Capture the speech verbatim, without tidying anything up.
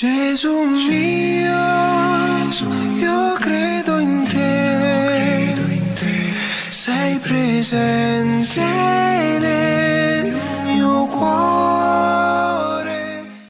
Gesù mio, io credo in te, sei presente